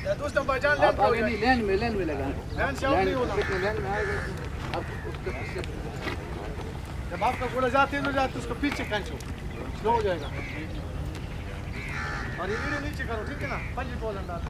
दोस्तों भाईजान आप आगे नहीं, लेन में लगा, लेन से नहीं होना, लेन में आएगा आप उसके पीछे। जब आपका घोड़ा जाते उसको पीछे खींचो, स्लो हो जाएगा। और ये नीचे करो, ठीक है ना, पंजी बोल अंदाज।